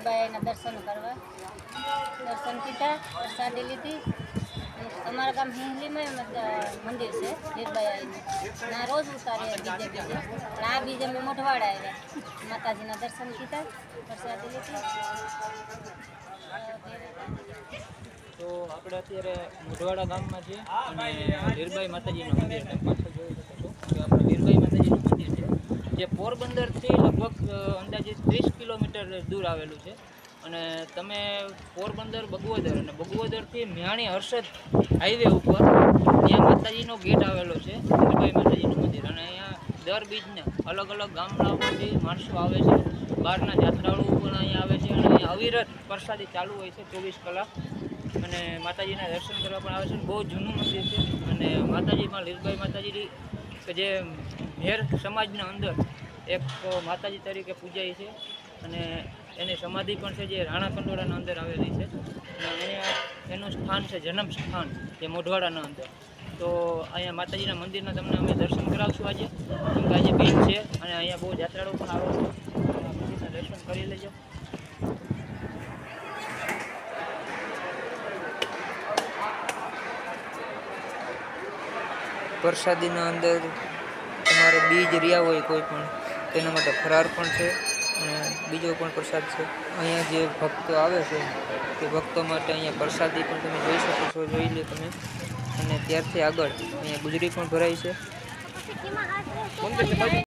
હીરબાઈના દર્શન કરવા દર્શન કીધા, પ્રસાદી લીધી. અમારા ગામ હિંગલીમાં મંદિર છે હીરબાઈનું, ના રોજ ઉતારે બીજે પણ આ બીજે અમે મોઢવાડા આવ્યા, માતાજીના દર્શન કીધા, પ્રસાદી લીધી. તો આપણે અત્યારે મોઢવાડા ગામમાં છીએ અને હીરબાઈ માતાજીનું મંદિર પાછળ જોઈ શકો છો કે આપણે હીરબાઈ માતાજીનું મંદિર છે જે પોરબંદરથી લગભગ અંદાજે 30 કિલોમીટર દૂર આવેલું છે. અને તમે પોરબંદર બગવદર અને બગવદરથી મ્યાણી હર્ષદ હાઈવે ઉપર ત્યાં માતાજીનો ગેટ આવેલો છે હીરબાઈ માતાજીનું મંદિર. અને અહીંયા દર બીજના અલગ અલગ ગામડાઓમાંથી માણસો આવે છે, બહારના યાત્રાળુઓ પણ અહીંયા આવે છે અને અહીંયા અવિરત પ્રસાદી ચાલુ હોય છે 24 કલાક. અને માતાજીના દર્શન કરવા પણ આવે છે. બહુ જૂનું મંદિર છે અને માતાજીમાં હીરબાઈ માતાજી કે જે મેર સમાજના અંદર એક માતાજી તરીકે પૂજાય છે અને એની સમાધિ પણ છે જે રાણા કંડોળાના અંદર આવેલી છે. અને અહીંયા એનું સ્થાન છે જન્મ સ્થાન જે મોઢવાડાના અંદર. તો અહીંયા માતાજીના મંદિરના તમને અમે દર્શન કરાવશું આજે, કેમ કે આજે બીજ છે અને અહીંયા બહુ યાત્રાળુઓ પણ આવે છે. મંદિરના દર્શન કરી લેજો. પ્રસાદીના અંદર તમારે બીજ રહ્યા હોય કોઈ પણ તેના માટે ફરાર પણ છે અને બીજો પણ પ્રસાદ છે. અહીંયા જે ભક્તો આવે છે તે ભક્તો માટે અહીંયા પ્રસાદી પણ તમે જોઈ શકો છો, જોઈ લો તમે. અને ત્યારથી આગળ અહીંયા ગુજરી પણ ભરાય છે.